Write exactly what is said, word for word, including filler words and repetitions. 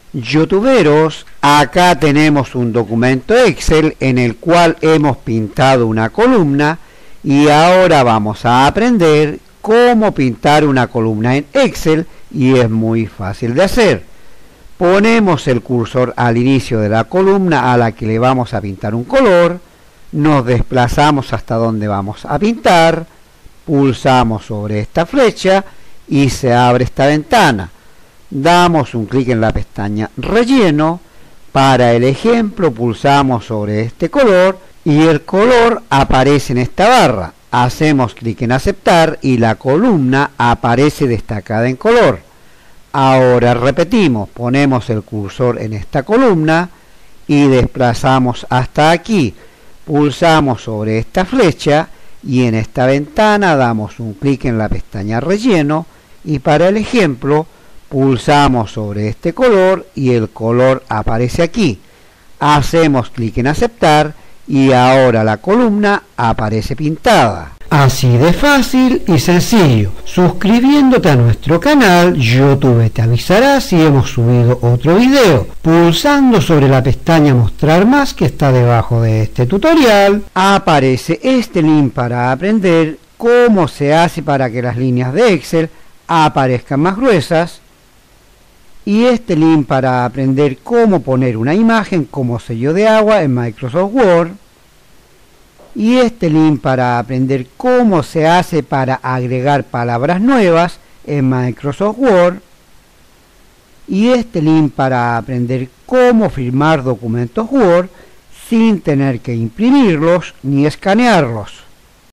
Youtuberos, acá tenemos un documento Excel en el cual hemos pintado una columna y ahora vamos a aprender cómo pintar una columna en Excel y es muy fácil de hacer. Ponemos el cursor al inicio de la columna a la que le vamos a pintar un color, nos desplazamos hasta donde vamos a pintar, pulsamos sobre esta flecha y se abre esta ventana. Damos un clic en la pestaña Relleno. Para el ejemplo pulsamos sobre este color y el color aparece en esta barra. Hacemos clic en Aceptar y la columna aparece destacada en color. Ahora repetimos, ponemos el cursor en esta columna y desplazamos hasta aquí. Pulsamos sobre esta flecha y en esta ventana damos un clic en la pestaña Relleno y para el ejemplo pulsamos sobre este color y el color aparece aquí. Hacemos clic en Aceptar y ahora la columna aparece pintada. Así de fácil y sencillo. Suscribiéndote a nuestro canal, YouTube te avisará si hemos subido otro video. Pulsando sobre la pestaña Mostrar más que está debajo de este tutorial, aparece este link para aprender cómo se hace para que las líneas de Excel aparezcan más gruesas y este link para aprender cómo poner una imagen como sello de agua en Microsoft Word y este link para aprender cómo se hace para agregar palabras nuevas en Microsoft Word y este link para aprender cómo firmar documentos Word sin tener que imprimirlos ni escanearlos.